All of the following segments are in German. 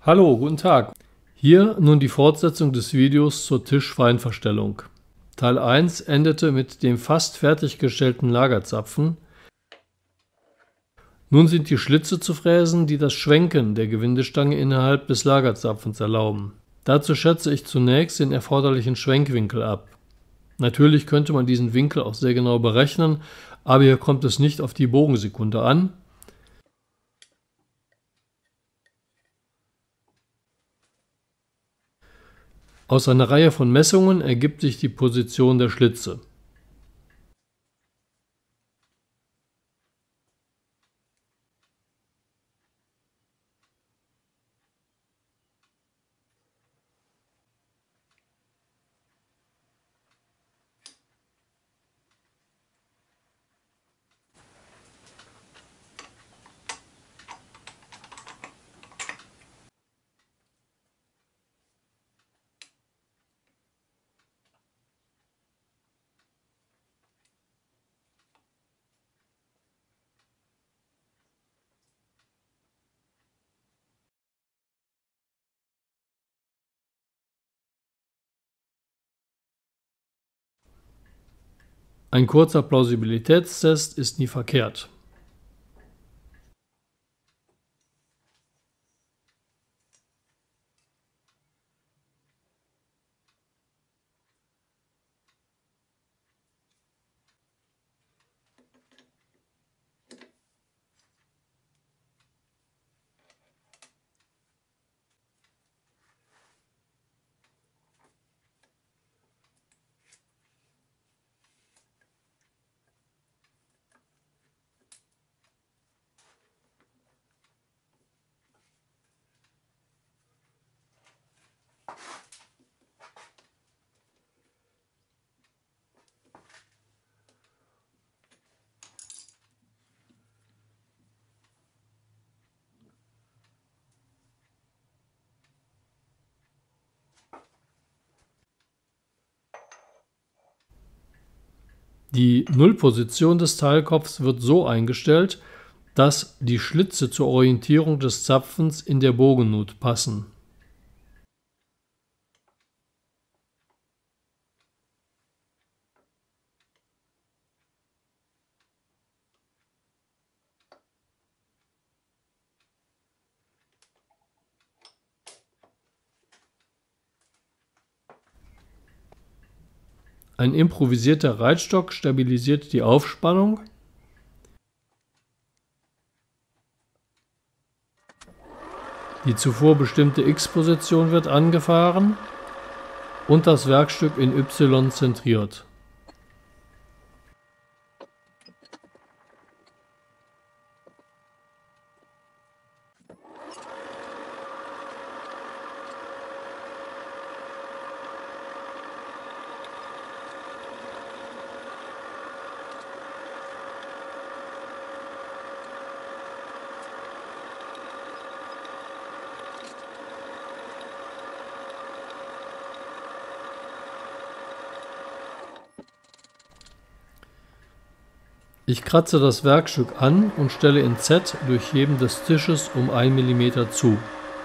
Hallo, guten Tag. Hier nun die Fortsetzung des Videos zur Tischfeinverstellung. Teil 1 endete mit dem fast fertiggestellten Lagerzapfen. Nun sind die Schlitze zu fräsen, die das Schwenken der Gewindestange innerhalb des Lagerzapfens erlauben. Dazu schätze ich zunächst den erforderlichen Schwenkwinkel ab. Natürlich könnte man diesen Winkel auch sehr genau berechnen, aber hier kommt es nicht auf die Bogensekunde an. Aus einer Reihe von Messungen ergibt sich die Position der Schlitze. Ein kurzer Plausibilitätstest ist nie verkehrt. Die Nullposition des Teilkopfs wird so eingestellt, dass die Schlitze zur Orientierung des Zapfens in der Bogennut passen. Ein improvisierter Reitstock stabilisiert die Aufspannung. Die zuvor bestimmte X-Position wird angefahren und das Werkstück in Y zentriert. Ich kratze das Werkstück an und stelle in Z durch Heben des Tisches um 1 mm zu.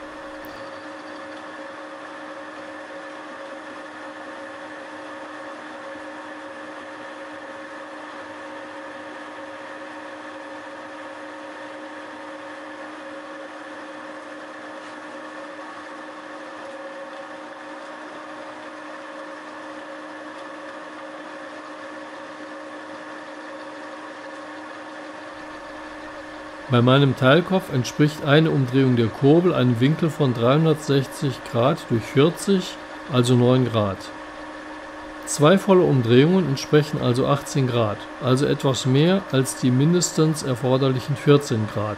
Bei meinem Teilkopf entspricht eine Umdrehung der Kurbel einem Winkel von 360 Grad durch 40, also 9 Grad. Zwei volle Umdrehungen entsprechen also 18 Grad, also etwas mehr als die mindestens erforderlichen 14 Grad.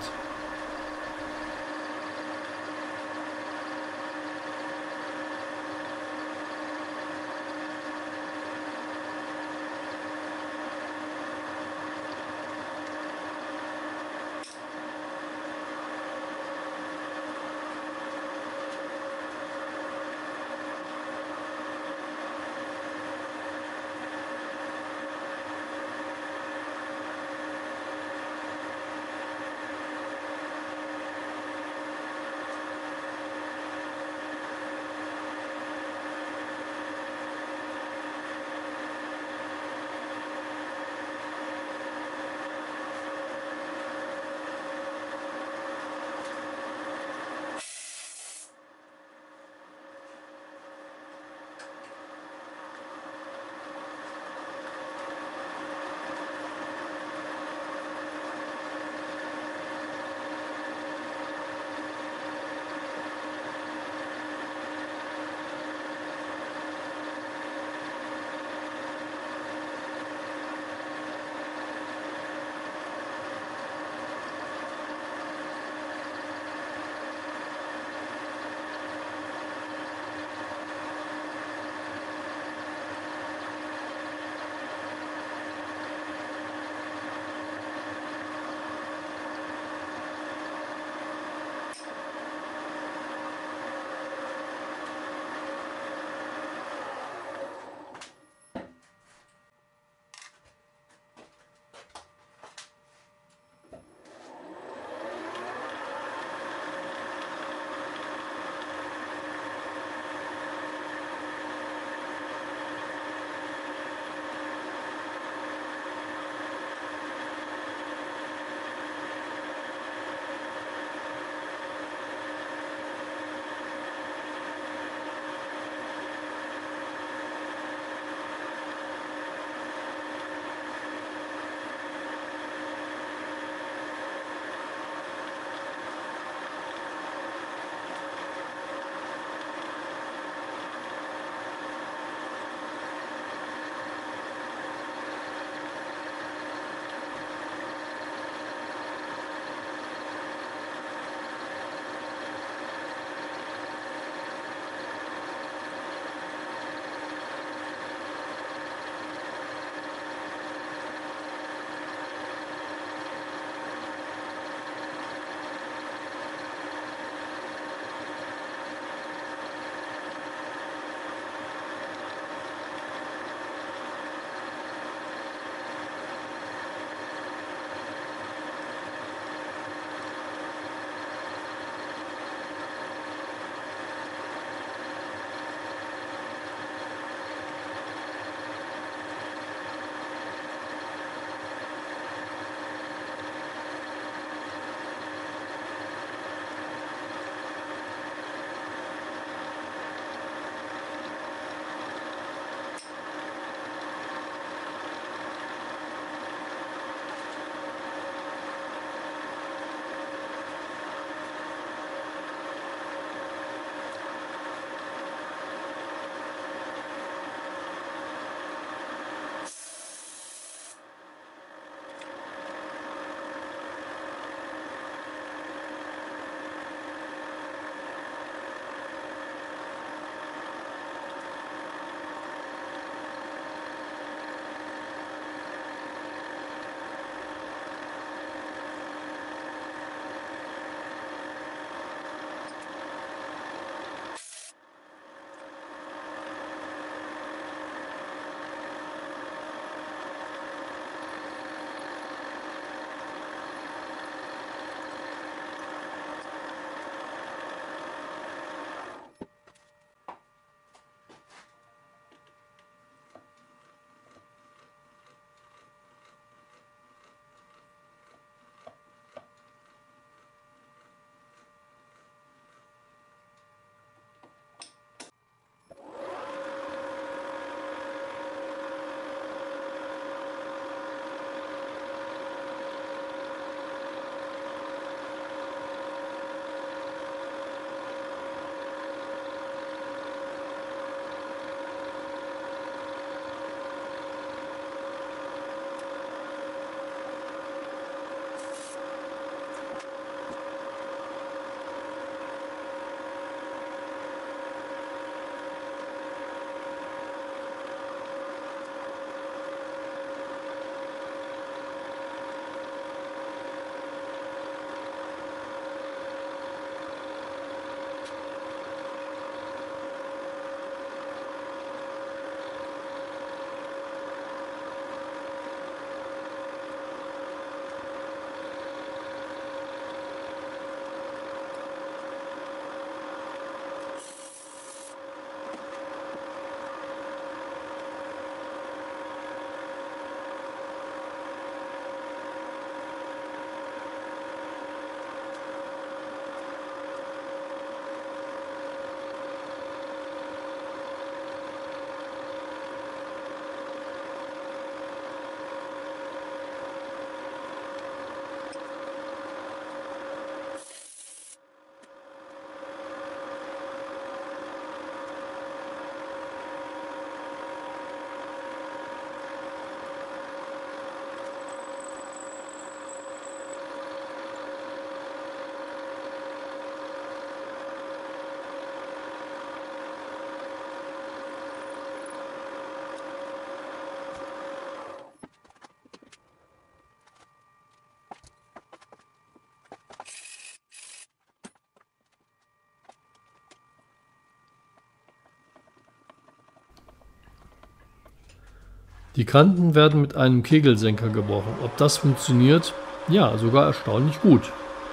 Die Kanten werden mit einem Kegelsenker gebrochen. Ob das funktioniert? Ja, sogar erstaunlich gut.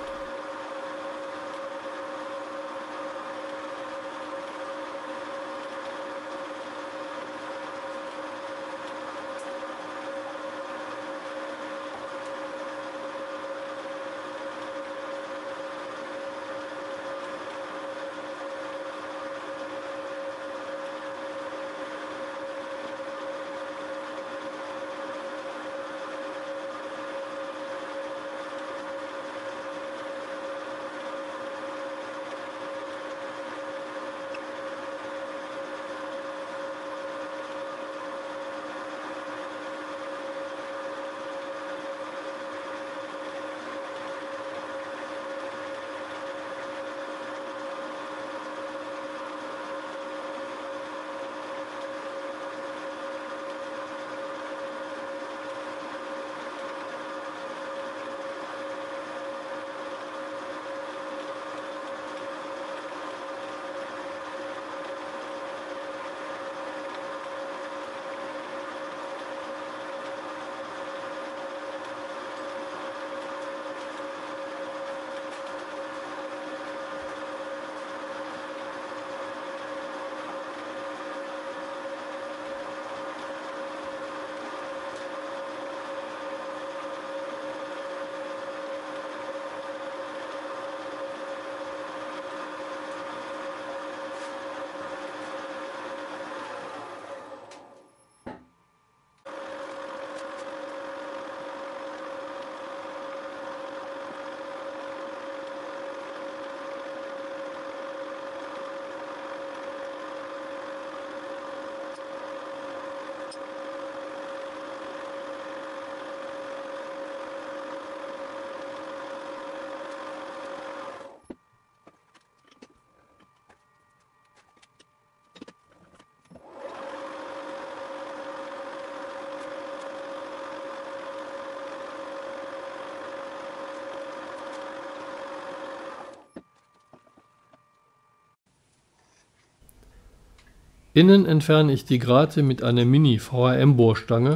Innen entferne ich die Grate mit einer Mini-VHM-Bohrstange.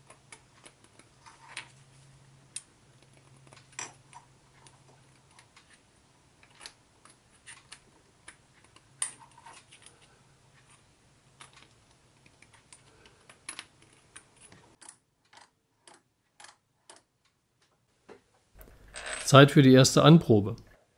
Zeit für die erste Anprobe.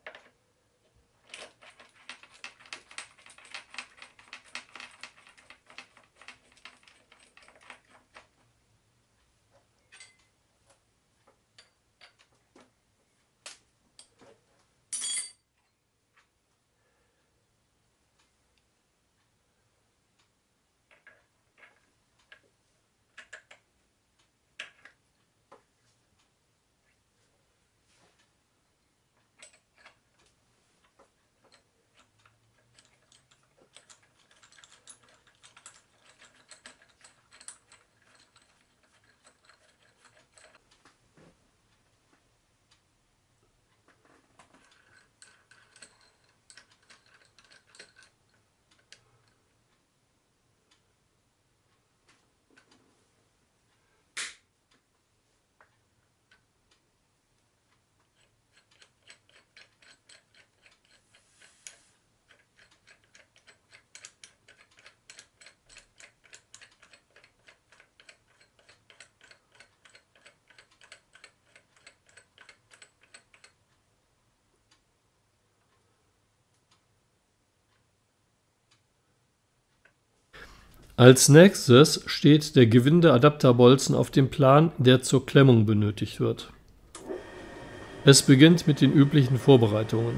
Als nächstes steht der Gewinde-Adapterbolzen auf dem Plan, der zur Klemmung benötigt wird. Es beginnt mit den üblichen Vorbereitungen.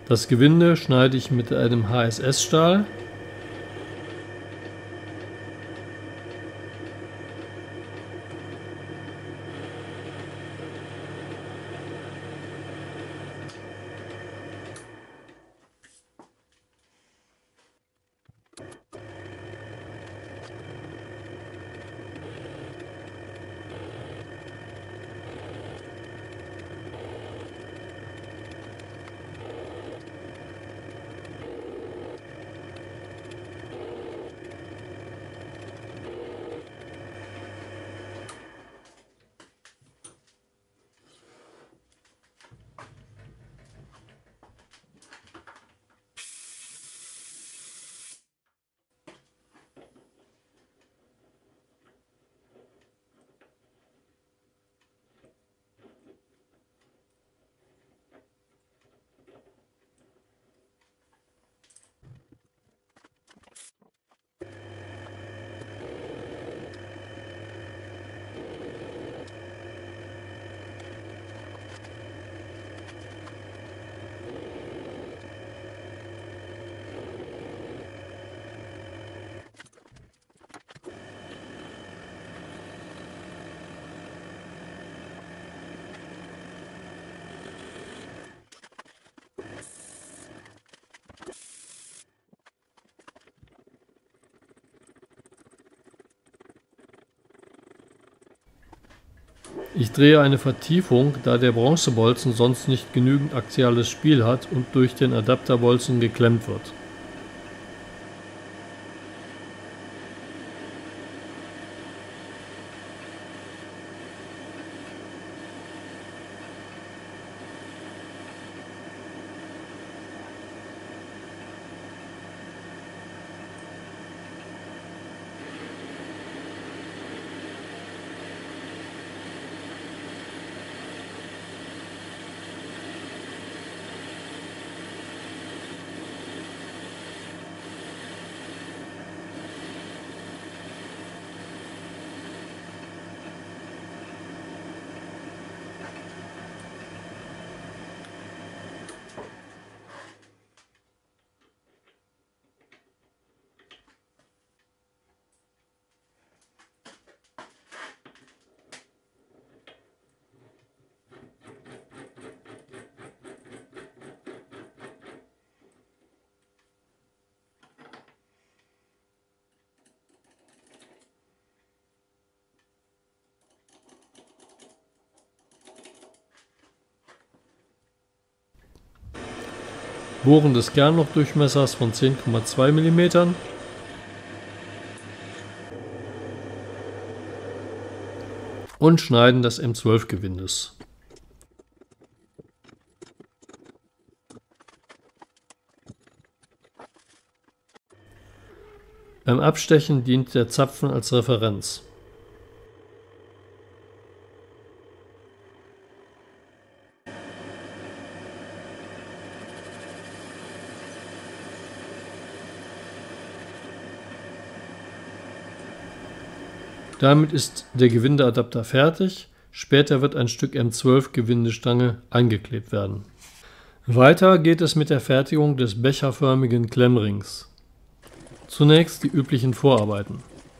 Das Gewinde schneide ich mit einem HSS-Stahl. Ich drehe eine Vertiefung, da der Bronzebolzen sonst nicht genügend axiales Spiel hat und durch den Adapterbolzen geklemmt wird. Bohren des Kernlochdurchmessers von 10,2 mm. Und Schneiden des M12-Gewindes. Beim Abstechen dient der Zapfen als Referenz. Damit ist der Gewindeadapter fertig. Später wird ein Stück M12 Gewindestange eingeklebt werden. Weiter geht es mit der Fertigung des becherförmigen Klemmrings. Zunächst die üblichen Vorarbeiten.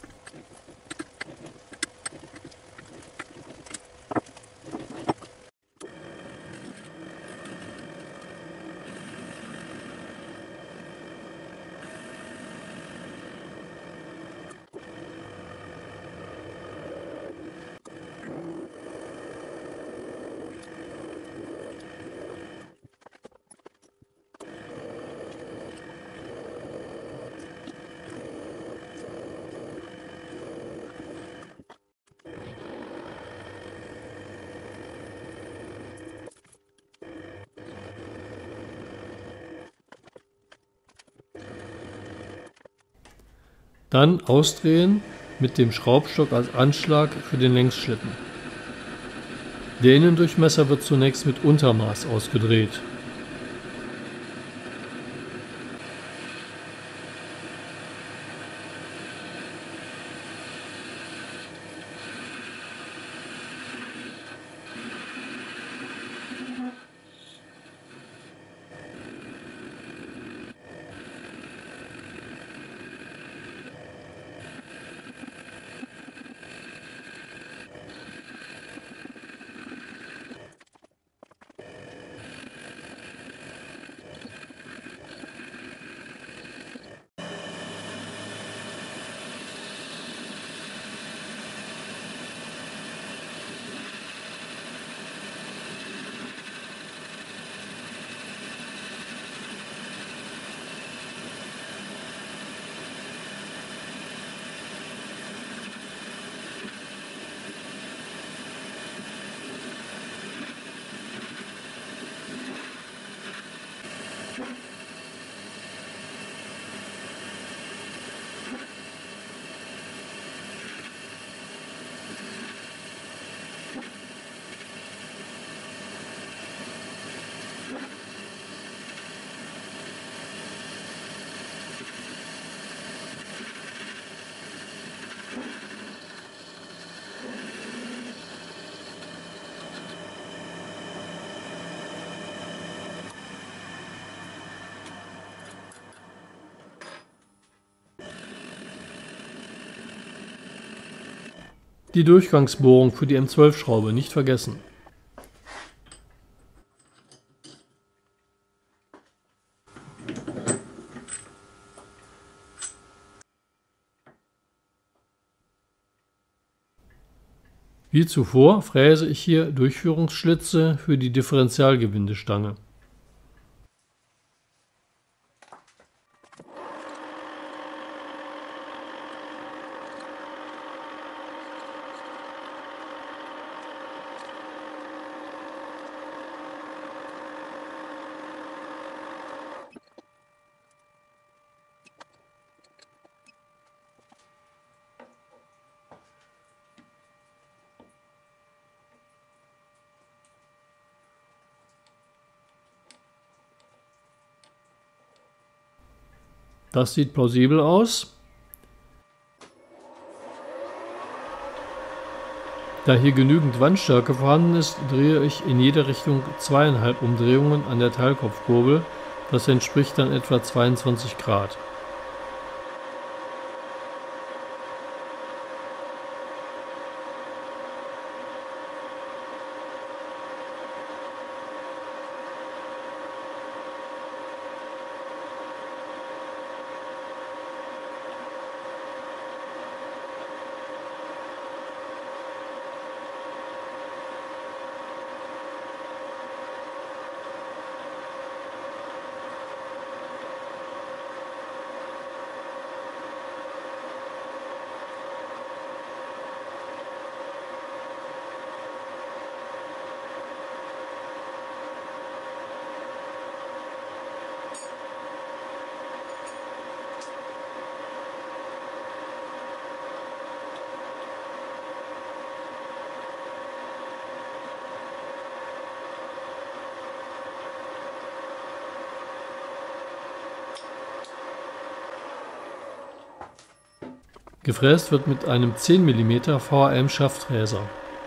Dann ausdrehen mit dem Schraubstock als Anschlag für den Längsschlitten. Der Innendurchmesser wird zunächst mit Untermaß ausgedreht. Die Durchgangsbohrung für die M12-Schraube nicht vergessen. Wie zuvor fräse ich hier Durchführungsschlitze für die Differentialgewindestange. Das sieht plausibel aus. Da hier genügend Wandstärke vorhanden ist, drehe ich in jede Richtung 2,5 Umdrehungen an der Teilkopfkurbel. Das entspricht dann etwa 22 Grad. Gefräst wird mit einem 10 mm VHM Schaftfräser.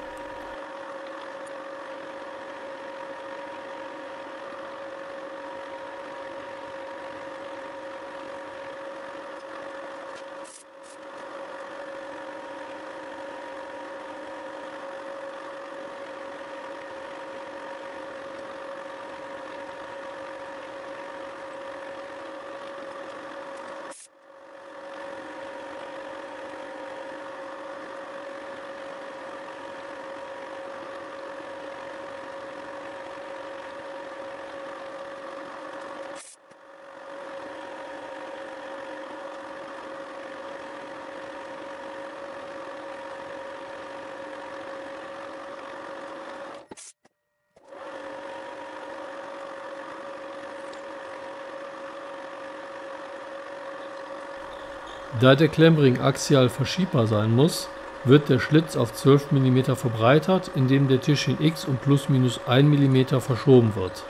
Da der Klemmring axial verschiebbar sein muss, wird der Schlitz auf 12 mm verbreitert, indem der Tisch in X und ± 1 mm verschoben wird.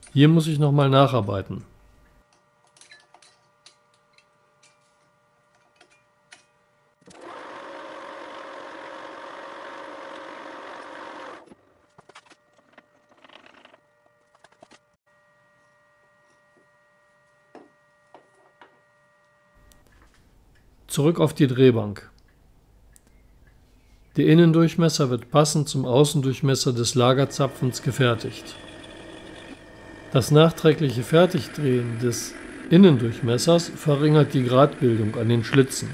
Hier muss ich nochmal nacharbeiten. Zurück auf die Drehbank. Der Innendurchmesser wird passend zum Außendurchmesser des Lagerzapfens gefertigt. Das nachträgliche Fertigdrehen des Innendurchmessers verringert die Gratbildung an den Schlitzen.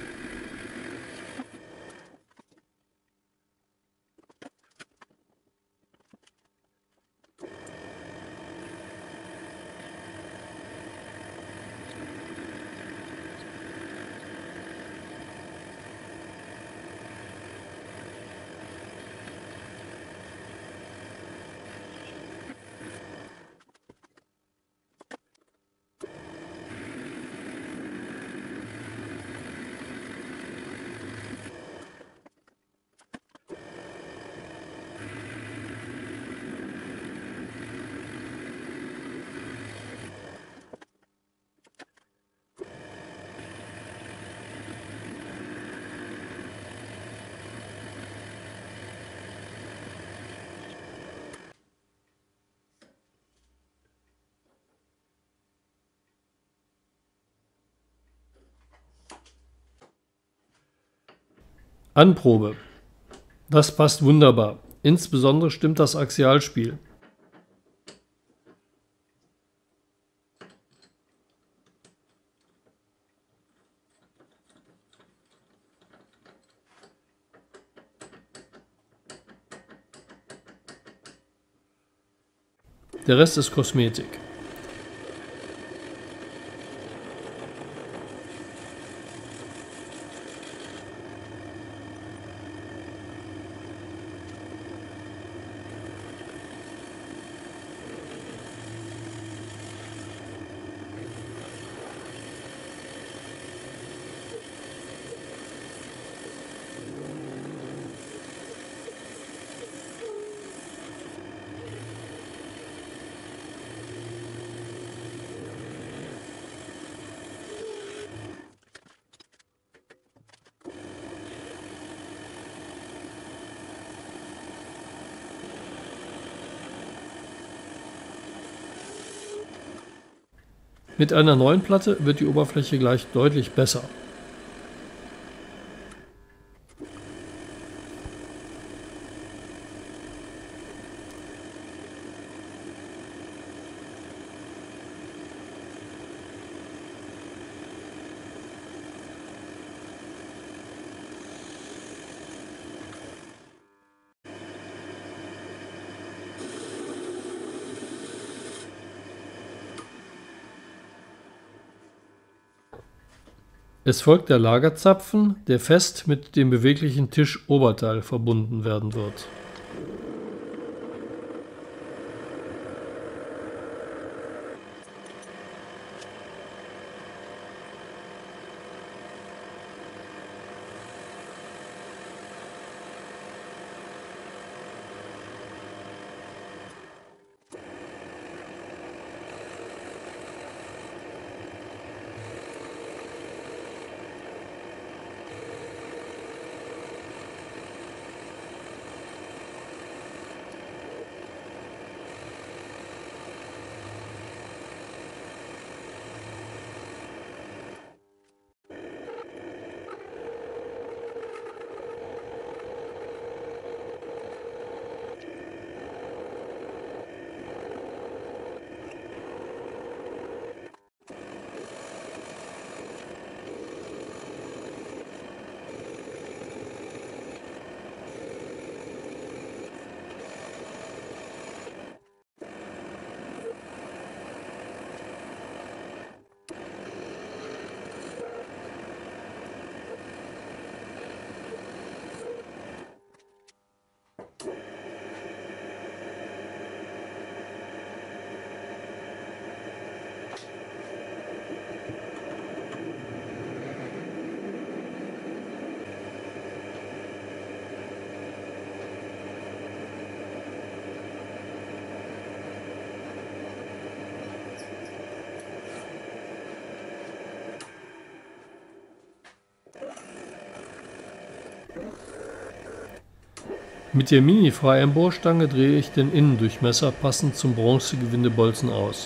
Anprobe. Das passt wunderbar. Insbesondere stimmt das Axialspiel. Der Rest ist Kosmetik. Mit einer neuen Platte wird die Oberfläche gleich deutlich besser. Es folgt der Lagerzapfen, der fest mit dem beweglichen Tischoberteil verbunden werden wird. Mit der Mini-Freiembohrstange drehe ich den Innendurchmesser passend zum Bronzegewindebolzen aus.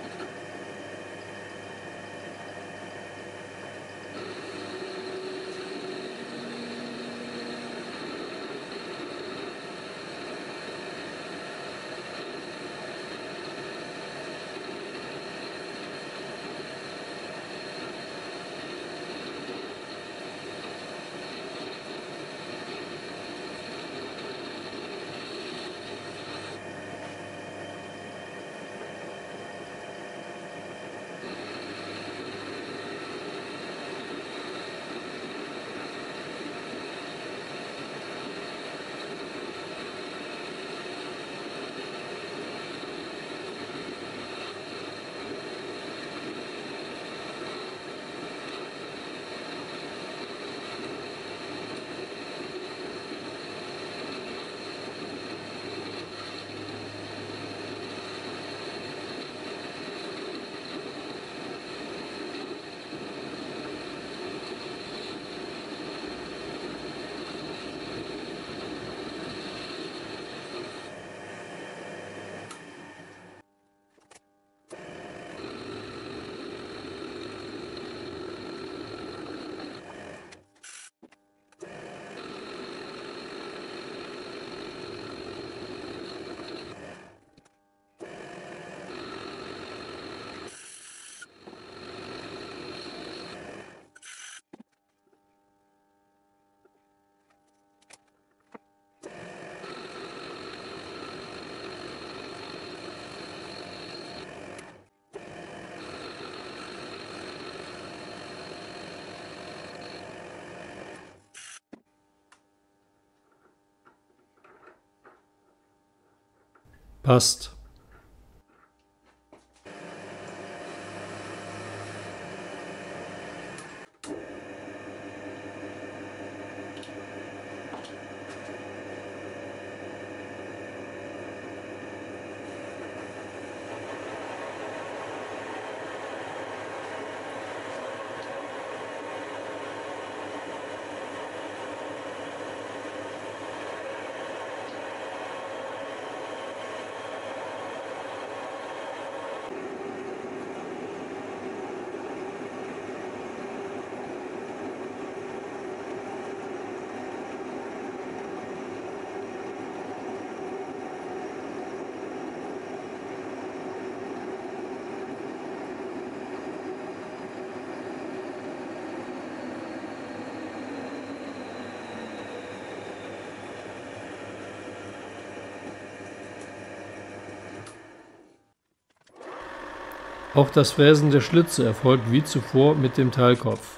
Passt. Auch das Fräsen der Schlitze erfolgt wie zuvor mit dem Teilkopf.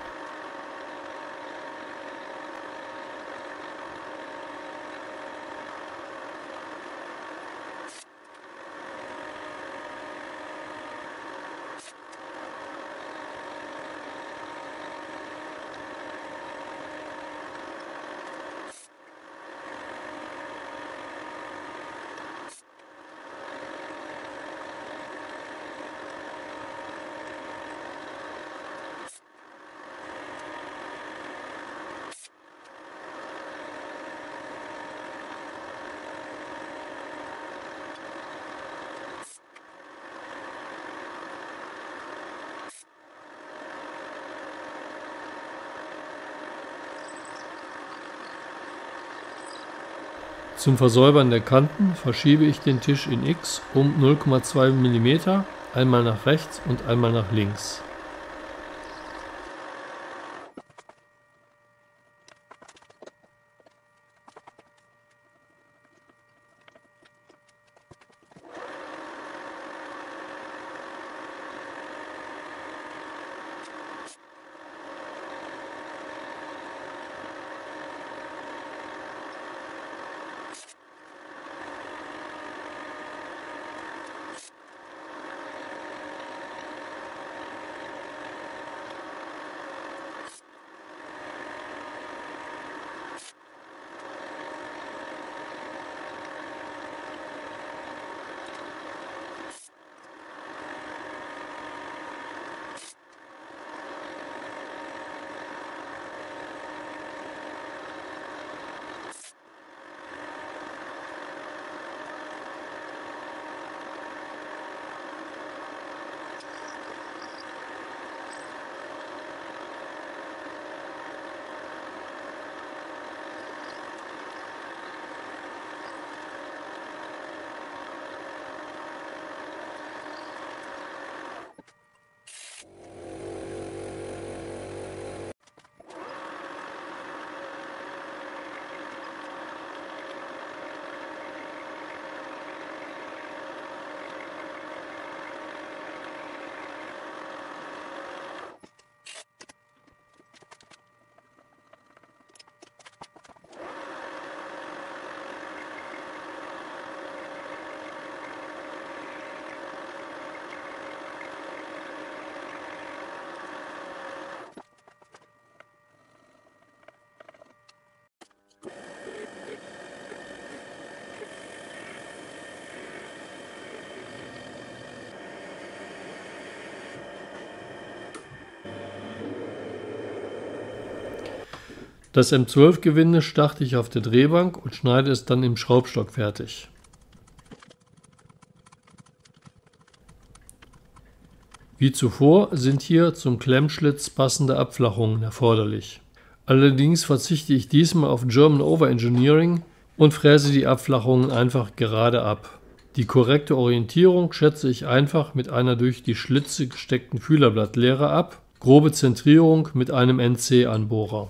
Zum Versäubern der Kanten verschiebe ich den Tisch in X um 0,2 mm, einmal nach rechts und einmal nach links. Das M12-Gewinde starte ich auf der Drehbank und schneide es dann im Schraubstock fertig. Wie zuvor sind hier zum Klemmschlitz passende Abflachungen erforderlich. Allerdings verzichte ich diesmal auf German Overengineering und fräse die Abflachungen einfach gerade ab. Die korrekte Orientierung schätze ich einfach mit einer durch die Schlitze gesteckten Fühlerblattlehre ab, grobe Zentrierung mit einem NC-Anbohrer.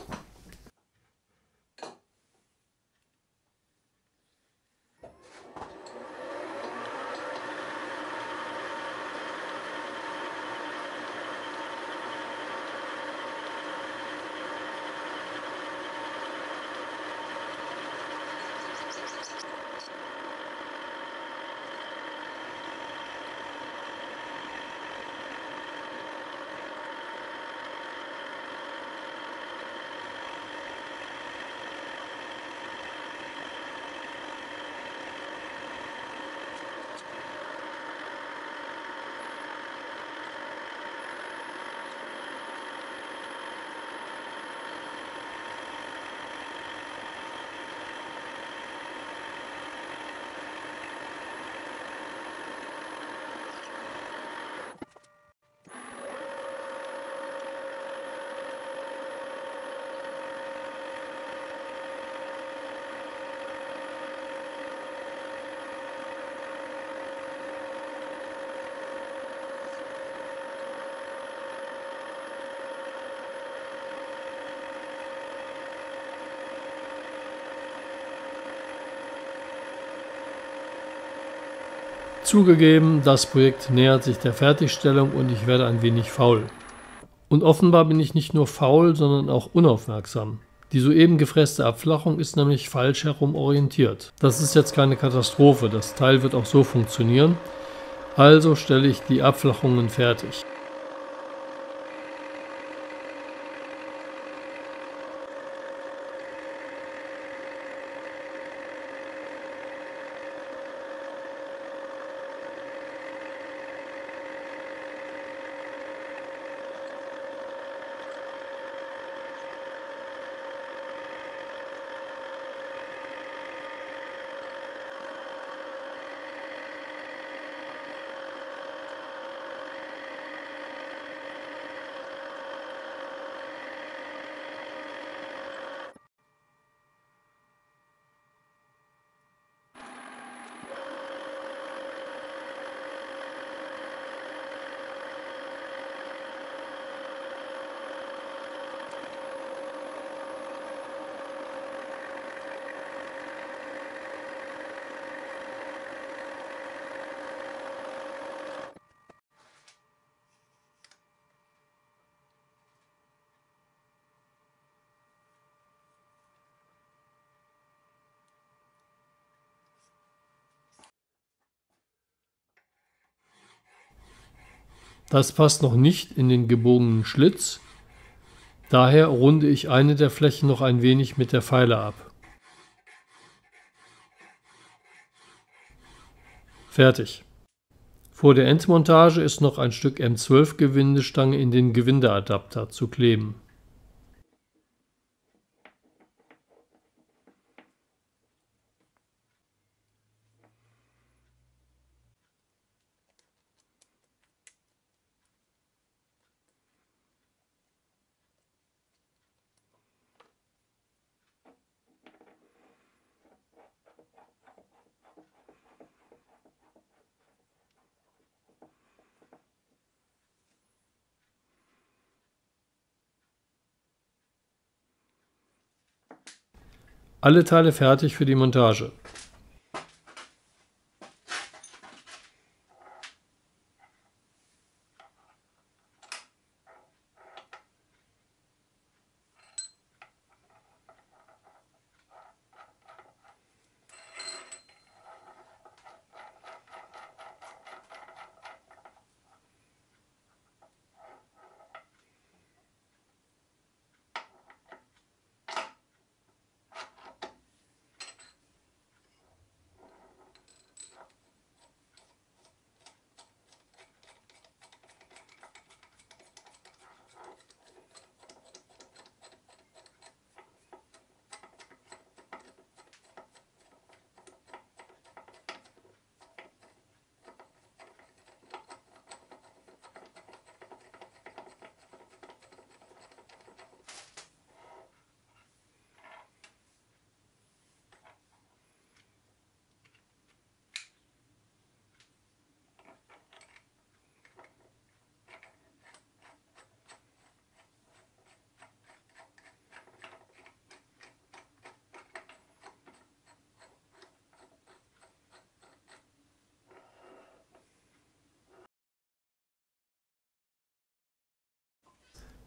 Zugegeben, das Projekt nähert sich der Fertigstellung und ich werde ein wenig faul. Und offenbar bin ich nicht nur faul, sondern auch unaufmerksam. Die soeben gefräste Abflachung ist nämlich falsch herum orientiert. Das ist jetzt keine Katastrophe, das Teil wird auch so funktionieren. Also stelle ich die Abflachungen fertig. Das passt noch nicht in den gebogenen Schlitz, daher runde ich eine der Flächen noch ein wenig mit der Feile ab. Fertig. Vor der Endmontage ist noch ein Stück M12-Gewindestange in den Gewindeadapter zu kleben. Alle Teile fertig für die Montage.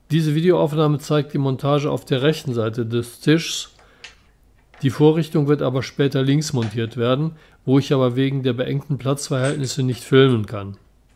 Diese Videoaufnahme zeigt die Montage auf der rechten Seite des Tischs. Die Vorrichtung wird aber später links montiert werden, wo ich aber wegen der beengten Platzverhältnisse nicht filmen kann.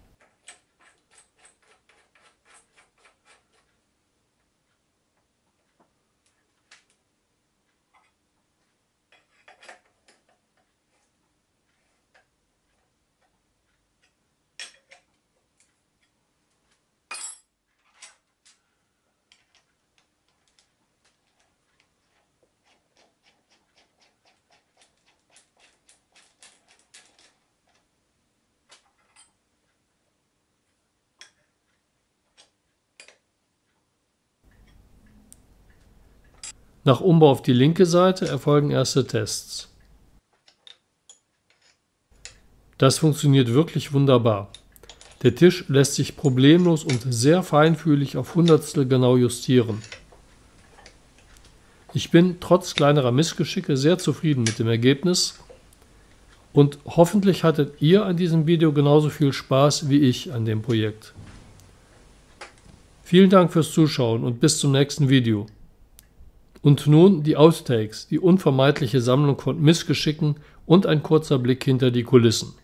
Nach Umbau auf die linke Seite erfolgen erste Tests. Das funktioniert wirklich wunderbar. Der Tisch lässt sich problemlos und sehr feinfühlig auf Hundertstel genau justieren. Ich bin trotz kleinerer Missgeschicke sehr zufrieden mit dem Ergebnis und hoffentlich hattet ihr an diesem Video genauso viel Spaß wie ich an dem Projekt. Vielen Dank fürs Zuschauen und bis zum nächsten Video. Und nun die Outtakes, die unvermeidliche Sammlung von Missgeschicken und ein kurzer Blick hinter die Kulissen.